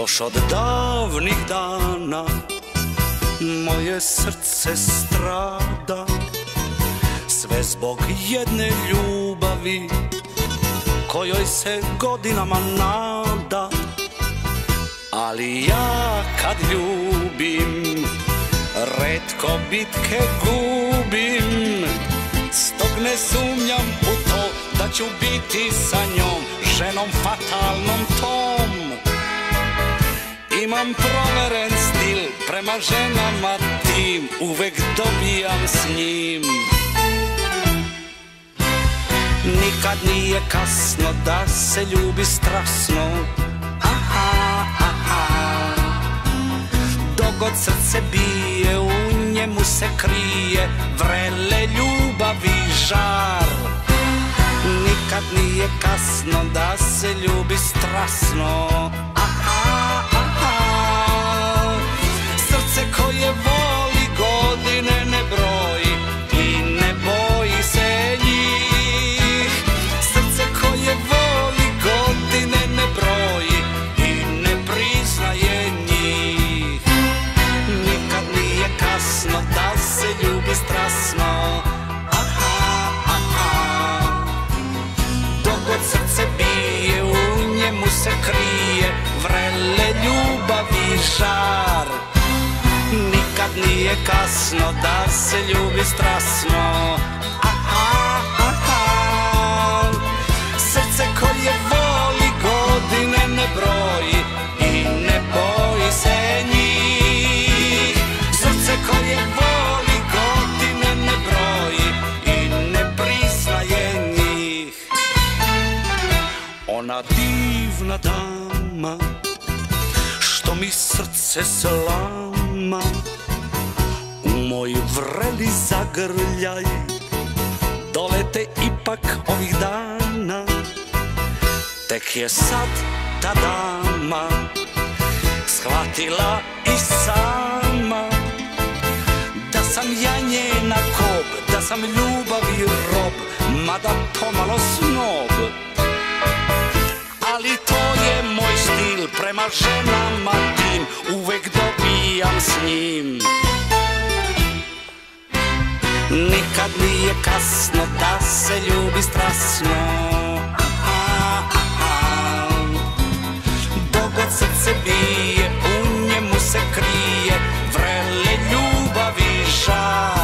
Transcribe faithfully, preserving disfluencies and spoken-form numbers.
Još od davnih dana moje srce strada, sve zbog jedne ljubavi kojoj se godinama nada. Ali ja kad ljubim, retko bitke gubim, stog ne sumnjam u to da ću biti sa njom, ženom fatalnom tom. Imam proveren stil prema ženama tim, uvek dobijam s njim. Nikad nije kasno da se ljubi strasno, aha, aha. Dok god srce bije, u njemu se krije vrele ljubavi žar. Nikad nije kasno da se ljubi strasno, aha, aha. Srce koje voli godine ne broji i ne boji se njih. Srce koje voli godine ne broji i ne priznaje njih. Nikad nije kasno da se ljubi strasno, aha, aha. Dok god srce bije, u njemu se krije vrele ljubavi žar. Nikad nije kasno da se ljubi strasno, aha, aha. Srce koje voli godine ne broji i ne boji se njih. Srce koje voli godine ne broji i ne priznaje njih. Ona divna dama što mi srce slama, u moj vreli zagrljaj dolete ipak ovih dana. Tek je sad ta dama shvatila i sama da sam ja njena kob, da sam ljubavi rob, mada pomalo snob. Ali to je moj stil prema ženama tim, uvek dobijam s njim. Nikad nije kasno da se ljubi strasno, aha, aha. Dok god srce bije, u njemu se krije vrele ljubavi žar.